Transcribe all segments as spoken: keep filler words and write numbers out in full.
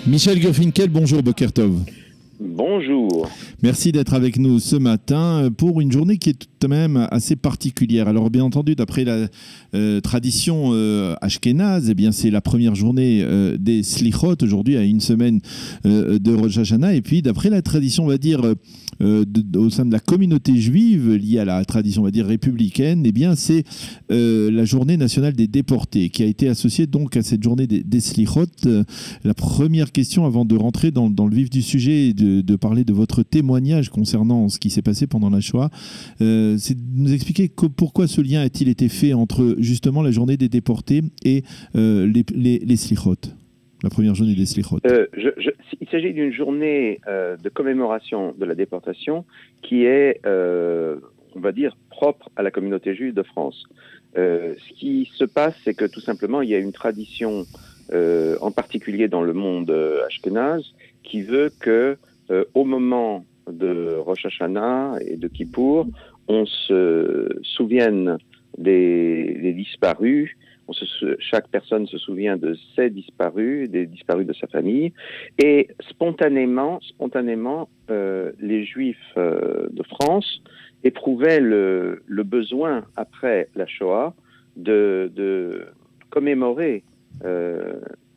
Michel Gerfinkel, bonjour Boker Tov. Bonjour. Merci d'être avec nous ce matin pour une journée qui est tout de même assez particulière. Alors bien entendu, d'après la euh, tradition euh, ashkénaze, eh bien c'est la première journée euh, des Slichot, aujourd'hui à une semaine euh, de Rosh Hashanah. Et puis d'après la tradition, on va dire, euh, de, au sein de la communauté juive, liée à la tradition, on va dire, républicaine, eh bien c'est euh, la journée nationale des déportés qui a été associée donc à cette journée des, des Slichot. Euh, la première question avant de rentrer dans, dans le vif du sujet et de de parler de votre témoignage concernant ce qui s'est passé pendant la Shoah, euh, c'est de nous expliquer que, pourquoi ce lien a-t-il été fait entre justement la journée des déportés et euh, les, les, les Slichot, la première journée des Slichot. Euh, je, je, il s'agit d'une journée euh, de commémoration de la déportation qui est, euh, on va dire, propre à la communauté juive de France. Euh, ce qui se passe, c'est que tout simplement, il y a une tradition, euh, en particulier dans le monde euh, ashkénaze, qui veut que Euh, au moment de Rosh Hashanah et de Kippour, on se souvienne des, des disparus, on se, chaque personne se souvient de ses disparus, des disparus de sa famille, et spontanément, spontanément euh, les Juifs euh, de France éprouvaient le, le besoin, après la Shoah, de, de commémorer euh,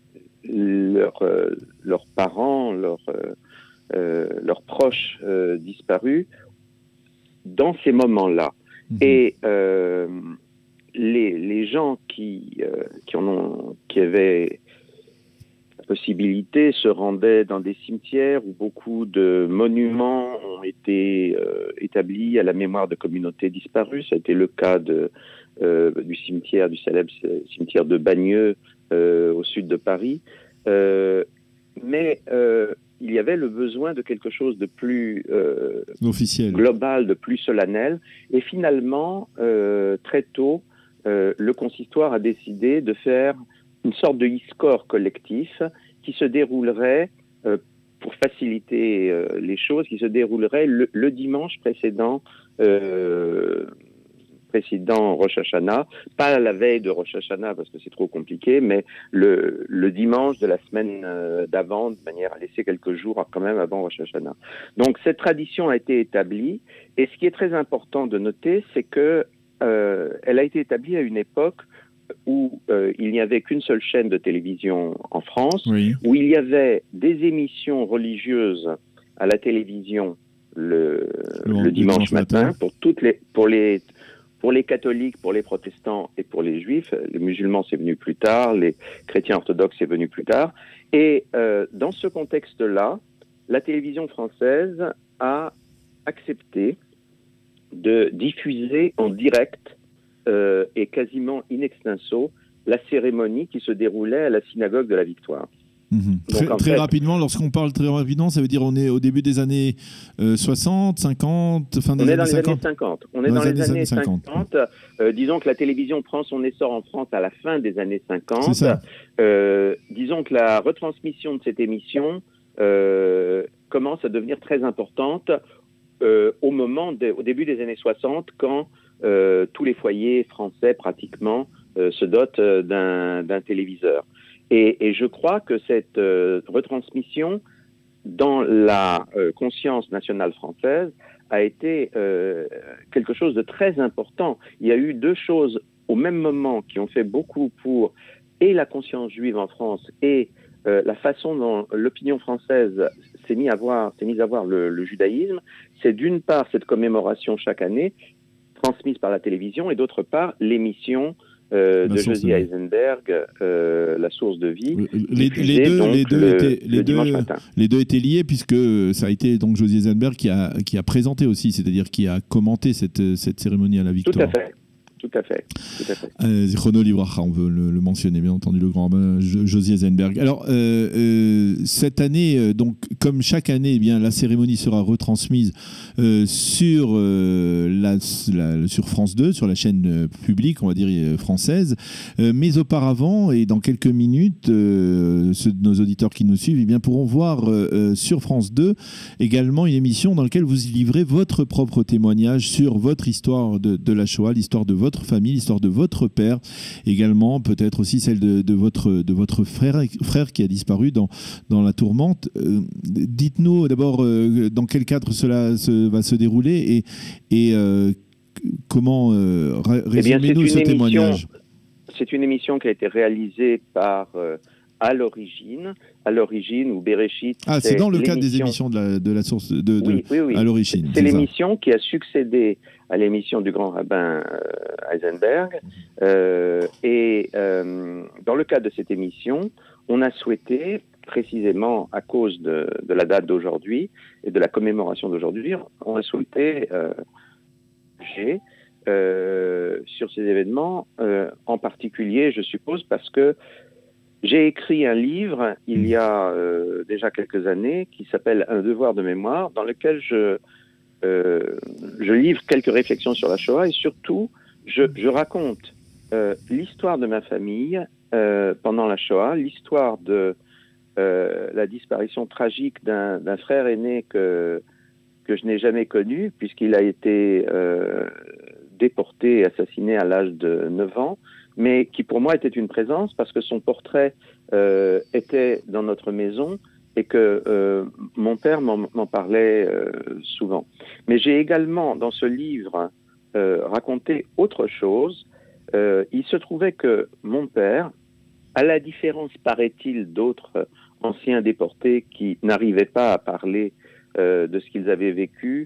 leurs euh, leurs parents, leurs euh, Euh, leurs proches euh, disparus dans ces moments-là. Mmh. Et euh, les, les gens qui, euh, qui, en ont, qui avaient la possibilité se rendaient dans des cimetières où beaucoup de monuments ont été euh, établis à la mémoire de communautés disparues. Ça a été le cas de, euh, du cimetière, du célèbre cimetière de Bagneux euh, au sud de Paris. Euh, mais euh, il y avait le besoin de quelque chose de plus euh, officiel, global, de plus solennel. Et finalement, euh, très tôt, euh, le consistoire a décidé de faire une sorte de hiskor collectif qui se déroulerait, euh, pour faciliter euh, les choses, qui se déroulerait le, le dimanche précédent euh, précédent Rosh Hashanah, pas la veille de Rosh Hashanah parce que c'est trop compliqué, mais le, le dimanche de la semaine d'avant, de manière à laisser quelques jours quand même avant Rosh Hashanah. Donc cette tradition a été établie, et ce qui est très important de noter, c'est que euh, elle a été établie à une époque où euh, il n'y avait qu'une seule chaîne de télévision en France, oui. Où il y avait des émissions religieuses à la télévision le, le, le dimanche, dimanche matin, matin pour toutes les pour les Pour les catholiques, pour les protestants et pour les juifs. Les musulmans, c'est venu plus tard. Les chrétiens orthodoxes, c'est venu plus tard. Et euh, dans ce contexte-là, la télévision française a accepté de diffuser en direct euh, et quasiment in extenso la cérémonie qui se déroulait à la synagogue de la Victoire. Mmh. Donc, très, très fait, rapidement, lorsqu'on parle très rapidement, ça veut dire on est au début des années euh, soixante, cinquante, fin des on années est dans cinquante. Les années cinquante. On est dans, dans les, les années, années cinquante. cinquante. Euh, disons que la télévision prend son essor en France à la fin des années cinquante. C'est ça. Euh, disons que la retransmission de cette émission euh, commence à devenir très importante euh, au moment, de, au début des années soixante, quand euh, tous les foyers français pratiquement euh, se dotent d'un, d'un téléviseur. Et, et je crois que cette euh, retransmission, dans la euh, conscience nationale française, a été euh, quelque chose de très important. Il y a eu deux choses au même moment qui ont fait beaucoup pour et la conscience juive en France et euh, la façon dont l'opinion française s'est mise à voir, s'est mise à voir le, le judaïsme. C'est d'une part cette commémoration chaque année, transmise par la télévision, et d'autre part l'émission Euh, de Josie Eisenberg, euh, La source de vie. Les, les, deux, donc les, deux le, étaient, les, le deux, matin. les deux étaient liés, puisque ça a été donc Josie Eisenberg qui a, qui a présenté aussi, c'est-à-dire qui a commenté cette, cette cérémonie à la Victoire. Tout à fait. Tout à fait. Tout à fait. Zichrono Livracha, on veut le, le mentionner, bien entendu, le grand rabbin Josie Eisenberg. Alors, euh, euh, cette année, donc, comme chaque année, eh bien, la cérémonie sera retransmise euh, sur, euh, la, la, sur France deux, sur la chaîne publique, on va dire, française. Euh, mais auparavant, et dans quelques minutes, euh, ceux de nos auditeurs qui nous suivent eh bien, pourront voir euh, sur France deux également une émission dans laquelle vous livrez votre propre témoignage sur votre histoire de, de la Shoah, l'histoire de votre votre famille, l'histoire de votre père, également peut-être aussi celle de, de, votre, de votre frère, frère qui a disparu dans, dans la tourmente. Euh, dites-nous d'abord euh, dans quel cadre cela se, va se dérouler et, et euh, comment euh, résumez-nous eh ce témoignage. C'est une émission qui a été réalisée par... Euh, à l'origine, à l'origine, ou Bereshit. Ah, c'est dans le cadre des émissions de la, de la source, de, de, oui, oui, oui. à l'origine. C'est, c'est l'émission qui a succédé à l'émission du grand rabbin euh, Heisenberg. Euh, et euh, dans le cadre de cette émission, on a souhaité, précisément à cause de, de la date d'aujourd'hui et de la commémoration d'aujourd'hui, on a souhaité euh, euh, sur ces événements, euh, en particulier, je suppose, parce que j'ai écrit un livre il y a euh, déjà quelques années qui s'appelle Un devoir de mémoire, dans lequel je, euh, je livre quelques réflexions sur la Shoah et surtout je, je raconte euh, l'histoire de ma famille euh, pendant la Shoah, l'histoire de euh, la disparition tragique d'un, d'un frère aîné que, que je n'ai jamais connu puisqu'il a été euh, déporté et assassiné à l'âge de neuf ans. Mais qui pour moi était une présence parce que son portrait euh, était dans notre maison et que euh, mon père m'en, m'en parlait euh, souvent. Mais j'ai également dans ce livre euh, raconté autre chose. Euh, il se trouvait que mon père, à la différence, paraît-il, d'autres anciens déportés qui n'arrivaient pas à parler euh, de ce qu'ils avaient vécu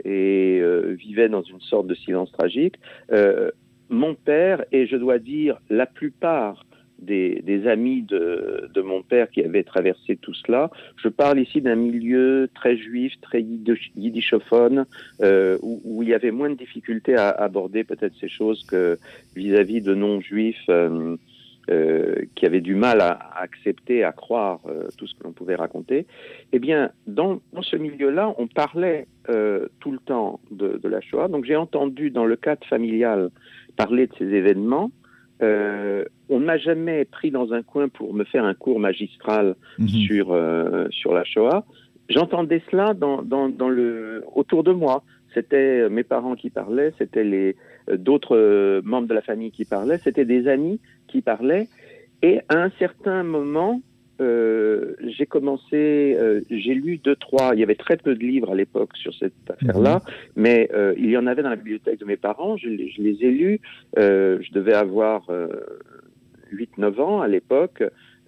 et euh, vivaient dans une sorte de silence tragique, euh, mon père, et je dois dire la plupart des, des amis de, de mon père qui avaient traversé tout cela, je parle ici d'un milieu très juif, très yiddishophone, euh, où, où il y avait moins de difficultés à aborder peut-être ces choses que vis-à-vis de non-juifs euh, euh, qui avaient du mal à, à accepter, à croire euh, tout ce que l'on pouvait raconter. Eh bien, dans, dans ce milieu-là, on parlait euh, tout le temps de, de la Shoah. Donc j'ai entendu dans le cadre familial parler de ces événements. Euh, on ne m'a jamais pris dans un coin pour me faire un cours magistral mmh. sur, euh, sur la Shoah. J'entendais cela dans, dans, dans le, autour de moi. C'était mes parents qui parlaient, c'était les, euh, d'autres euh, membres de la famille qui parlaient, c'était des amis qui parlaient. Et à un certain moment, euh, j'ai commencé, euh, j'ai lu deux, trois, il y avait très peu de livres à l'époque sur cette affaire-là, mmh. mais euh, il y en avait dans la bibliothèque de mes parents, je, je les ai lus, euh, je devais avoir euh, huit neuf ans à l'époque,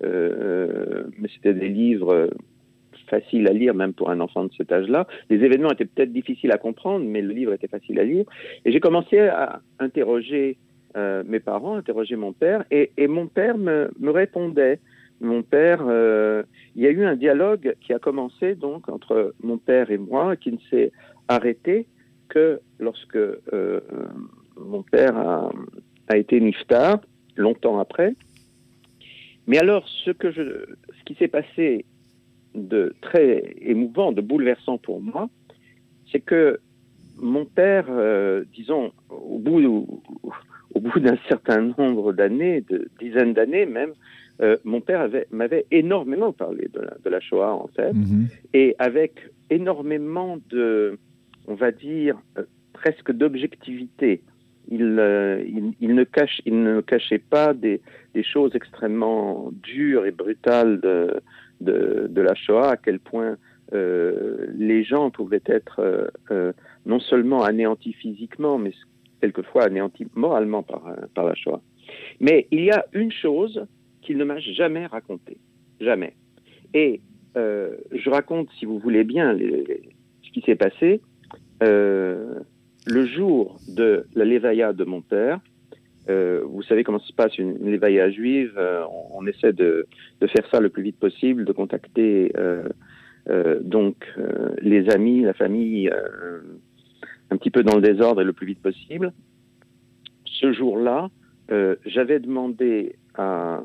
euh, mais c'était des livres faciles à lire même pour un enfant de cet âge-là. Les événements étaient peut-être difficiles à comprendre, mais le livre était facile à lire. Et j'ai commencé à interroger euh, mes parents, interroger mon père, et, et mon père me, me répondait. Mon père, euh, il y a eu un dialogue qui a commencé donc entre mon père et moi, qui ne s'est arrêté que lorsque euh, mon père a, a été niftar, longtemps après. Mais alors, ce que je, ce qui s'est passé de très émouvant, de bouleversant pour moi, c'est que mon père, euh, disons, au bout, au, au bout d'un certain nombre d'années, de dizaines d'années même, Euh, mon père avait, m'avait énormément parlé de la, de la Shoah, en fait, mmh. et avec énormément de, on va dire, euh, presque d'objectivité. Il, euh, il, il, ne cache, il ne cachait pas des, des choses extrêmement dures et brutales de, de, de la Shoah, à quel point euh, les gens pouvaient être euh, euh, non seulement anéantis physiquement, mais quelquefois anéantis moralement par, par la Shoah. Mais il y a une chose qu'il ne m'a jamais raconté, jamais. Et euh, je raconte, si vous voulez bien, les, les, ce qui s'est passé. Euh, le jour de la lévaïa de mon père, euh, vous savez comment se passe une, une lévaïa juive, euh, on, on essaie de, de faire ça le plus vite possible, de contacter euh, euh, donc euh, les amis, la famille, euh, un petit peu dans le désordre et le plus vite possible. Ce jour-là, euh, j'avais demandé à,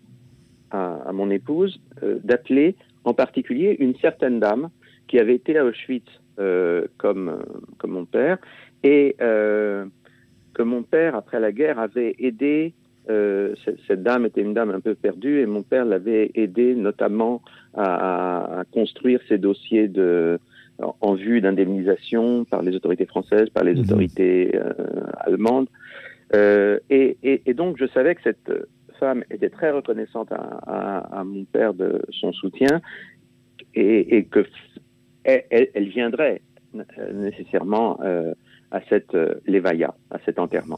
à, à mon épouse euh, d'appeler en particulier une certaine dame qui avait été à Auschwitz euh, comme, comme mon père, et euh, que mon père, après la guerre, avait aidé. Euh, cette, cette dame était une dame un peu perdue, et mon père l'avait aidé notamment à, à construire ses dossiers de, en, en vue d'indemnisation par les autorités françaises, par les mmh. autorités euh, allemandes. Euh, et, et, et donc, je savais que cette femme était très reconnaissante à, à, à mon père de son soutien et, et que elle, elle viendrait nécessairement euh, à cette euh, levaya, à cet enterrement.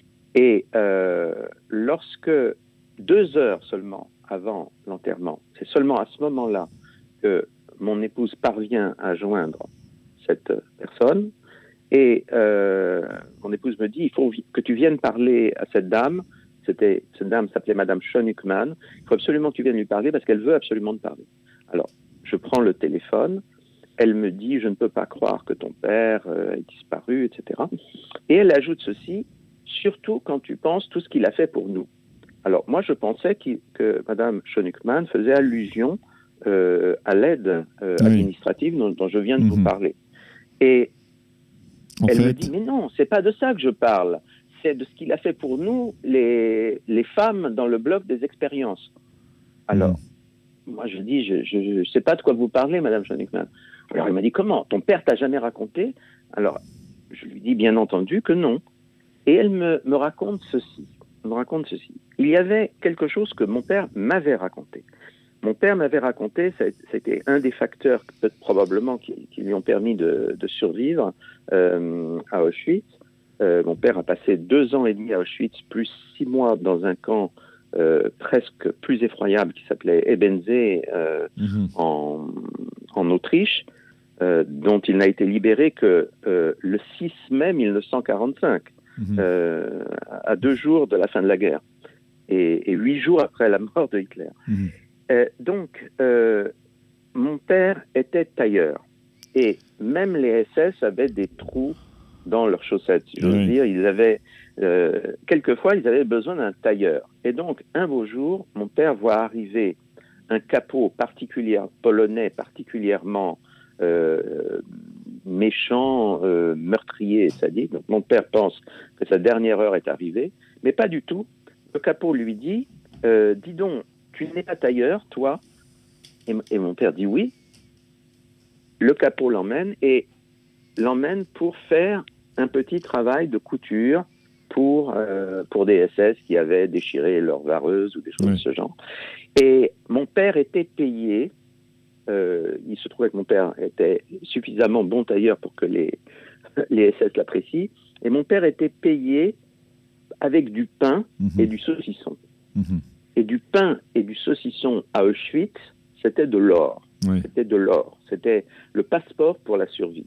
Et euh, lorsque deux heures seulement avant l'enterrement, c'est seulement à ce moment-là que mon épouse parvient à joindre cette personne, et euh, mon épouse me dit, il faut que tu viennes parler à cette dame. C'était, cette dame s'appelait Madame Schönigmann. Il faut absolument que tu viennes lui parler parce qu'elle veut absolument te parler. Alors, je prends le téléphone. Elle me dit, je ne peux pas croire que ton père euh, ait disparu, et cetera. Et elle ajoute ceci, surtout quand tu penses tout ce qu'il a fait pour nous. Alors, moi, je pensais que Madame Schönigmann faisait allusion euh, à l'aide euh, oui. administrative dont, dont je viens de mmh. vous parler. Et en elle fait... me dit, mais non, c'est pas de ça que je parle. C'est de ce qu'il a fait pour nous, les, les femmes, dans le bloc des expériences. Alors, mmh. moi, je dis, je ne sais pas de quoi vous parlez, Madame Schönigmann. Alors, elle m'a dit, comment? Ton père t'a jamais raconté? Alors, je lui dis, bien entendu que non. Et elle me, me raconte ceci. me raconte ceci. Il y avait quelque chose que mon père m'avait raconté. Mon père m'avait raconté, c'était un des facteurs, peut-être probablement, qui, qui lui ont permis de, de survivre euh, à Auschwitz. Euh, mon père a passé deux ans et demi à Auschwitz, plus six mois dans un camp euh, presque plus effroyable qui s'appelait Ebensee euh, mmh. en, en Autriche. Euh, dont il n'a été libéré que euh, le six mai mille neuf cent quarante-cinq, mmh. euh, à deux jours de la fin de la guerre, et, et huit jours après la mort de Hitler. Mmh. Euh, donc, euh, mon père était tailleur, et même les S S avaient des trous dans leurs chaussettes, si j'ose oui. dire. Ils avaient, euh, quelquefois, ils avaient besoin d'un tailleur. Et donc, un beau jour, mon père voit arriver un capot particulier, polonais particulièrement Euh, méchant, euh, meurtrier, sadique. Donc mon père pense que sa dernière heure est arrivée, mais pas du tout. Le capot lui dit, euh, dis donc, tu n'es pas tailleur, toi? et, et mon père dit oui. Le capot l'emmène et l'emmène pour faire un petit travail de couture pour, euh, pour des S S qui avaient déchiré leur vareuse ou des choses oui. de ce genre. Et mon père était payé. Euh, il se trouvait que mon père était suffisamment bon tailleur pour que les, les S S l'apprécient. Et mon père était payé avec du pain mmh. et du saucisson. Mmh. Et du pain et du saucisson à Auschwitz, c'était de l'or. Oui. C'était de l'or. C'était le passeport pour la survie.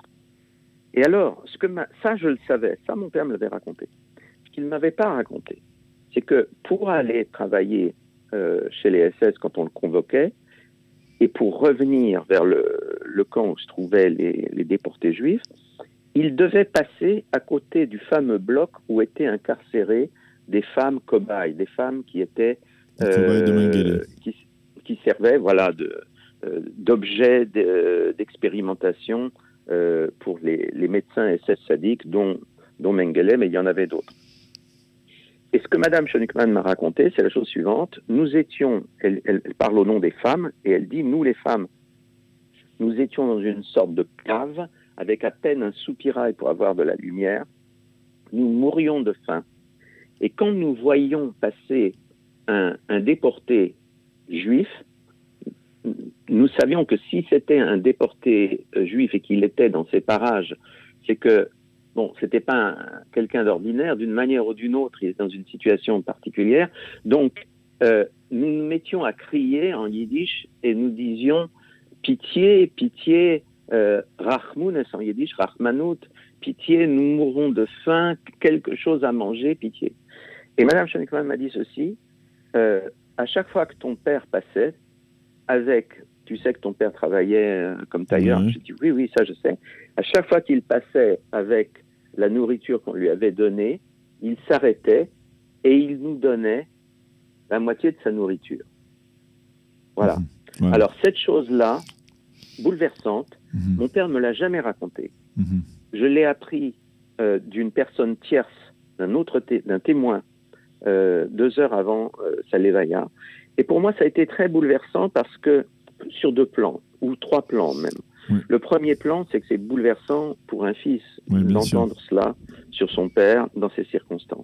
Et alors, ce que ma... ça, je le savais. Ça, mon père me l'avait raconté. Ce qu'il ne m'avait pas raconté, c'est que pour aller travailler euh, chez les S S quand on le convoquait, et pour revenir vers le, le camp où se trouvaient les, les déportés juifs, il devait passer à côté du fameux bloc où étaient incarcérées des femmes cobayes, des femmes qui étaient euh, de qui, qui servaient, voilà, de, euh, d'objets de, d'expérimentation euh, pour les, les médecins S S sadiques, dont, dont Mengele, mais il y en avait d'autres. Et ce que Madame Schönigmann m'a raconté, c'est la chose suivante. Nous étions, elle, elle, elle parle au nom des femmes, et elle dit, nous les femmes, nous étions dans une sorte de cave, avec à peine un soupirail pour avoir de la lumière. Nous mourions de faim. Et quand nous voyions passer un, un déporté juif, nous savions que si c'était un déporté juif et qu'il était dans ces parages, c'est que bon, c'était pas un, quelqu'un d'ordinaire, d'une manière ou d'une autre, il est dans une situation particulière. Donc, euh, nous nous mettions à crier en yiddish et nous disions « Pitié, pitié, euh, Rachmounes » en yiddish, « Rachmanout », « Pitié, nous mourrons de faim, quelque chose à manger, pitié ». Et Madame Schönigmann m'a dit ceci, euh, à chaque fois que ton père passait, avec, tu sais que ton père travaillait comme tailleur, mmh. je dis oui, oui, ça je sais, à chaque fois qu'il passait avec la nourriture qu'on lui avait donnée, il s'arrêtait et il nous donnait la moitié de sa nourriture. Voilà. Mmh. Ouais. Alors cette chose-là, bouleversante, mmh. mon père ne me l'a jamais racontée. Mmh. Je l'ai appris euh, d'une personne tierce, d'un autre té- d'un témoin, euh, deux heures avant euh, sa levaya. Et pour moi, ça a été très bouleversant parce que, sur deux plans, ou trois plans même. Oui. Le premier plan, c'est que c'est bouleversant pour un fils oui, d'entendre sûr. cela sur son père dans ces circonstances.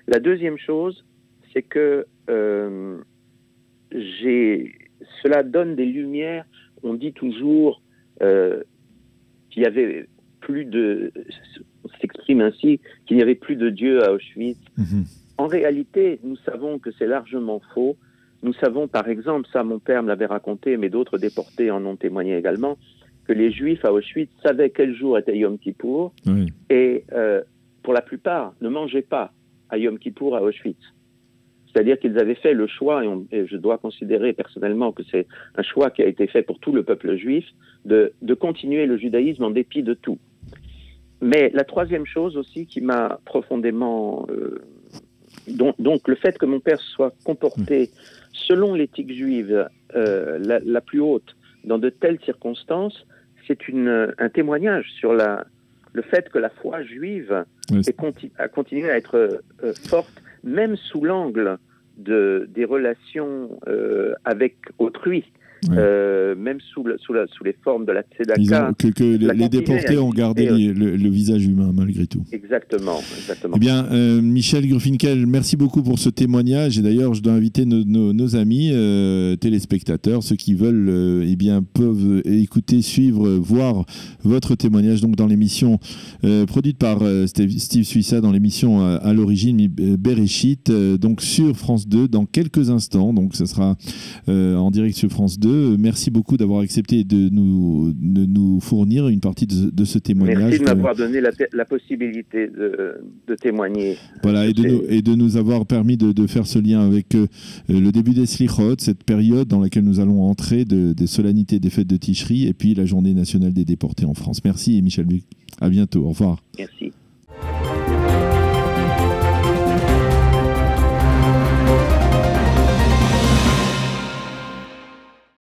La deuxième chose, c'est que euh, j'ai, cela donne des lumières. On dit toujours euh, qu'il y avait plus de, on s'exprime ainsi, qu'il n'y avait plus de Dieu à Auschwitz. Mmh. En réalité, nous savons que c'est largement faux. Nous savons, par exemple, ça mon père me l'avait raconté, mais d'autres déportés en ont témoigné également, que les Juifs à Auschwitz savaient quel jour était Yom Kippour, oui. et euh, pour la plupart, ne mangeaient pas à Yom Kippour à Auschwitz. C'est-à-dire qu'ils avaient fait le choix, et, on, et je dois considérer personnellement que c'est un choix qui a été fait pour tout le peuple juif, de, de continuer le judaïsme en dépit de tout. Mais la troisième chose aussi qui m'a profondément... Euh, donc, donc le fait que mon père soit comporté selon l'éthique juive euh, la, la plus haute dans de telles circonstances, c'est une, un témoignage sur la, le fait que la foi juive oui. est conti- a continué à être euh, forte, même sous l'angle de, des relations euh, avec autrui. Oui. Euh, même sous, le, sous, la, sous les formes de la tzedaka. Que, que les, les déportés ont gardé les, le, le visage humain malgré tout. Exactement. exactement. Eh bien, euh, Michel Gruffinkel, merci beaucoup pour ce témoignage. Et d'ailleurs, je dois inviter nos, nos, nos amis euh, téléspectateurs, ceux qui veulent, euh, eh bien, peuvent écouter, suivre, voir votre témoignage donc dans l'émission euh, produite par euh, Steve, Steve Suissa dans l'émission euh, à l'origine Bereshit, euh, donc sur France deux dans quelques instants. Donc, ce sera euh, en direct sur France deux. Merci beaucoup d'avoir accepté de nous, de nous fournir une partie de, de ce témoignage. Merci de m'avoir donné la, la possibilité de, de témoigner. Voilà, et de, nous, et de nous avoir permis de, de faire ce lien avec euh, le début des Slichot, cette période dans laquelle nous allons entrer, de, des solennités des fêtes de Tishri, et puis la journée nationale des déportés en France. Merci et Michel Buc. À bientôt. Au revoir. Merci.